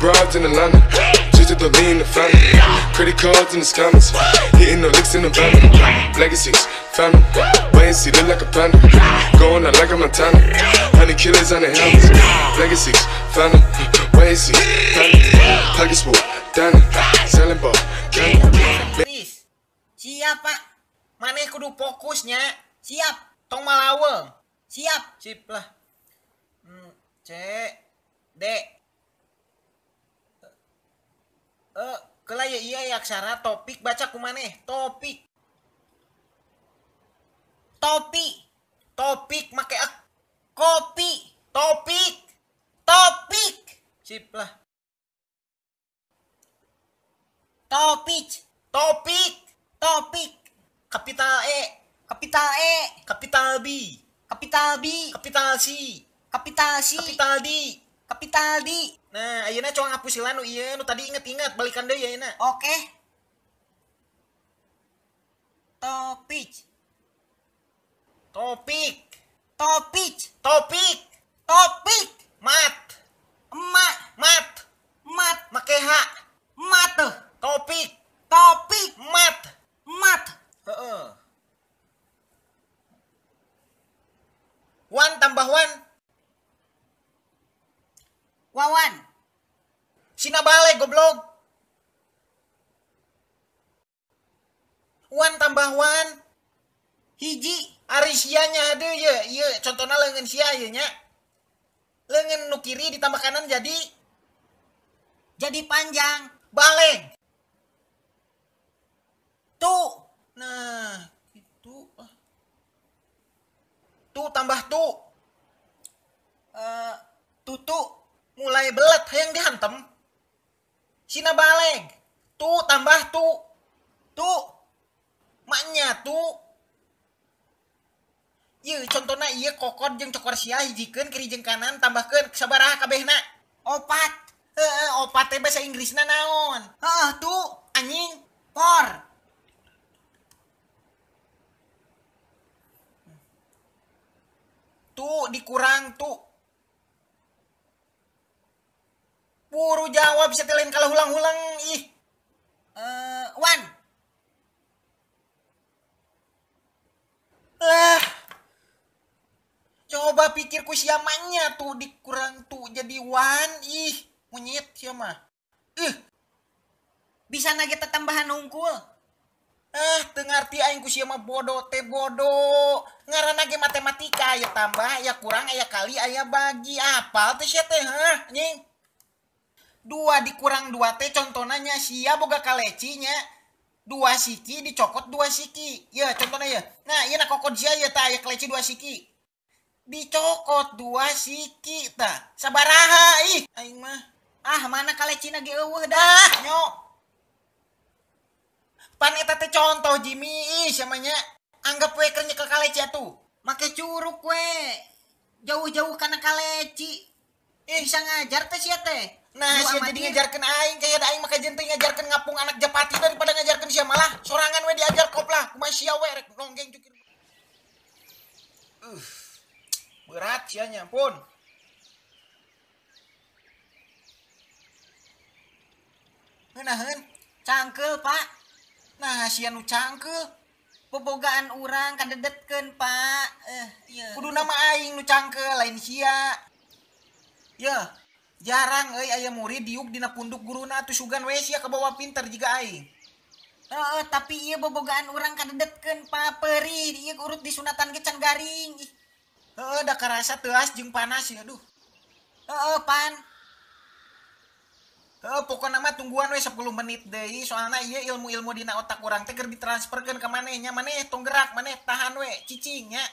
broads in Atlanta, just to throw me in the family. Credit cards in the scammers, hitting the licks in the van. Legacies, family, wait and see, look like a panda. Going out like a Montana, honey killers on the helmets. Legacies, family, wait and see, family. Pockets full, Danny, selling ball, candy. Siap pak, maneh kudu fokusnya. Siap, tong malaweng. Siap, sip lah. C, D. Kela ya iya aksara topik baca ku maneh. Topik. Topik make kopi. Topik. Sip lah. Topik. Kapital E. Kapital B. Kapital C. Kapital D. Nah, ayeuna coba ngapus sila nu ieu nu tadi inget balikan deui ayeuna. Oke. Topik. Mat. Make H. Mat. Topik. Mat. Heeh. Wan tambah wan. Wawan. Sina balik goblok. Wan tambah wan. Hiji. Ari sianya ada ya. Iya contohnya leungeun sia ieu nya. Leungeun nu kiri ditambah kanan jadi panjang. baleng. Nah, itu. Tambah Tutu. mulai belet hayang dihantem. Sina baleng. Tambah maknya Ieu contohna ieu kokod jeung cokor sia hijikeun kiri jeung kanan tambahkeun sabaraha kabehna? 4. Opat teh bahasa Inggrisna naon? Anjing. Por. Dikurang Buru jawab bisa lain kalau hulang-hulang ih. Wan. Coba pikirku siamanya dikurang jadi wan ih monyet siapa? Bisa nage tambahan hungkul. Teu ngarti aing ku siapa bodoh ngaranna ge matematika aya tambah aya kurang aya kali aya bagi apal teh sia teh anjing. 2 dikurang 2 teh contohna nya sia boga kalecinya 2 siki dicokot 2 siki. Ya contohna ya. Nah, ieu na kokod sia ya tah aya kaleci 2 siki. Dicokot 2 siki tah. Sabaraha ih aing mah. Mana kalecina ge eueuh dah. Nyo. Pan eta teh contoh Jimmy samanya anggap we keur nyekel kaleci atuh. Make curug we. Jauh-jauh kana kaleci. Bisa ngajar teh sia teh. Nah, sia jadi ngajarkeun aing kayak ada aing maka jenting ngajarkeun ngapung anak Japati daripada ngajarkeun sia malah sorangan we diajar koplah kumaha sia we rek nonggeng cukir. Berat sianya pun. Ngeunaheun cangkeul, Pak. Nah, sia nu cangkeul. Bobogaan urang kadedetkeun, Pak. Kudu nama aing nu cangkeul lain sia. Ya. Jarang aya murid diuk dina punduk guruna atuh sugan we sia kabawa pinter jiga aing. Tapi ieu bobogaan urang kadedetkeun Pak perih ieu urut disunatan ge can garing. Da karasa teuas jeung panas ya aduh. Pan. Pokona mah tungguan we 10 menit deui soalna ieu ilmu-ilmu dina otak urang teh keur ditransferkeun ka manehnya maneh tong gerak maneh tahan we cicing nya.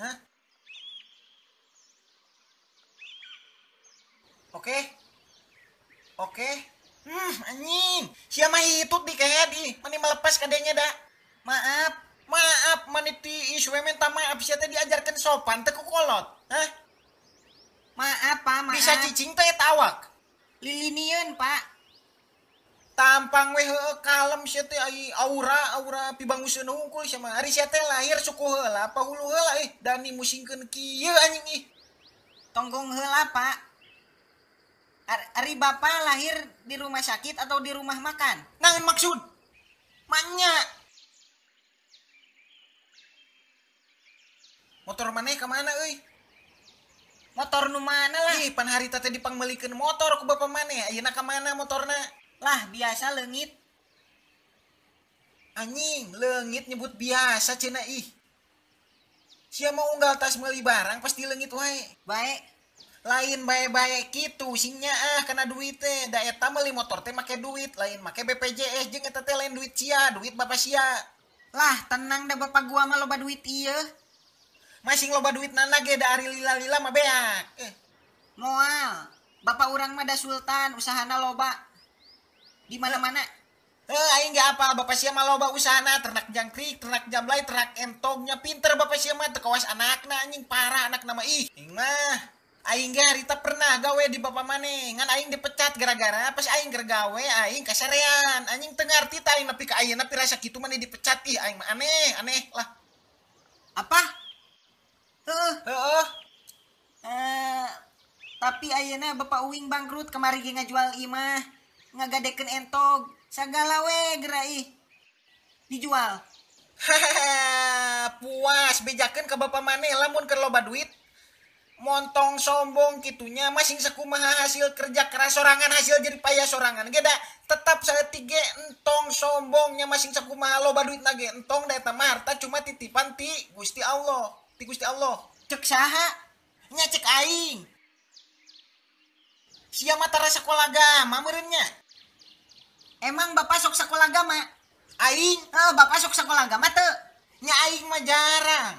Oke. Anjing. Sia mah hitut di kayak di. Mani melepas kadenya dah. Maaf maniti iswe minta maaf sia teh diajarkeun sopan teh ku kolot. Maaf, Pak, maaf. Bisa cicing teh tawak. Lilinieun, Pak. Tampang we heueuh kalem sia teh ai aura pibanguseun hungkul sia mah. Ari sia teh lahir suku heula apa hulu heula Dani musingkeun kieu anjing ih. Tonggong heula, Pak. Ari bapak lahir di rumah sakit atau di rumah makan? Nangan maksud? Manya. Motor maneh kemana euy? Motor nu mana lah? Ih, pan hari teh dipangmelikeun motor ku bapak maneh. Ayeuna ka mana motorna? Lah biasa leungit. Anjing, leungit nyebut biasa cenah ih. Sia mau unggal tas meuli barang pasti leungit wae. Baik. Lain bae-bae kitu singnya kena duit teh. Da eta meuli motor teh make duit, lain make BPJS jeung eta teh lain duit sia, duit bapak sia. Lah tenang dah bapak gua mah loba duit ieu. Masing loba duit nana ge da ari lila-lila mah beak. Moal. Bapak urang mah da sultan, usahana loba. Di mana-mana. Aing ge apal bapak sia mah loba usahana, ternak jangkrik, ternak jamblay, ternak entongnya pinter bapak sia mah teu kawas anakna anjing parah anak nama ih. Aing mah aing ge harita pernah gawe di bapak maneh, ngan aing dipecat gara-gara pas aing keur gawe aing kasarean. Anjing teu ngarti tah aing nepi ka ayeuna pirasa kitu maneh dipecat ih aing mah aneh lah. Apa? Heeh. Tapi ayeuna bapak uing bangkrut kemari ge ngajual imah, ngagadekeun entog, sagala we geura ih. Dijual. Hahaha, puas bejakeun ka bapak maneh lamun keur loba duit. Montong sombong kitunya masing sakumaha hasil kerja keras sorangan hasil jadi payah sorangan ge da tetap saeutik ge entong sombongnya masing sakumaha loba duit ge entong da eta mah harta cuma titipan ti Gusti Allah. Ti Gusti Allah. Cek saha? Nya cek aing. Sia mah tara sakola agama meureun nya. Emang bapak sok sakola agama? Aing, Bapak sok sakola agama teu? nya aing mah jarang.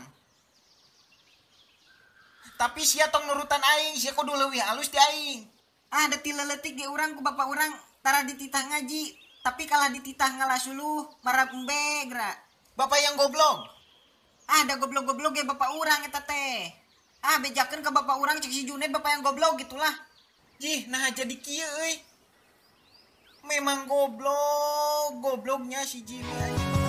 Tapi sia tong nurutan aing, sia kudu leuwih halus ti aing. Da ti leuletik ge urang ku bapak urang tara dititah ngaji, tapi kalah dititah ngalasuluh marab embe geura. Bapak yang goblok. Da goblok-goblok ge bapak urang eta teh. Bejakeun ke bapak urang cek si Junaid bapak yang goblok gitulah. Ih, nah jadi kieu euy. Memang goblok, gobloknya si Jimmy.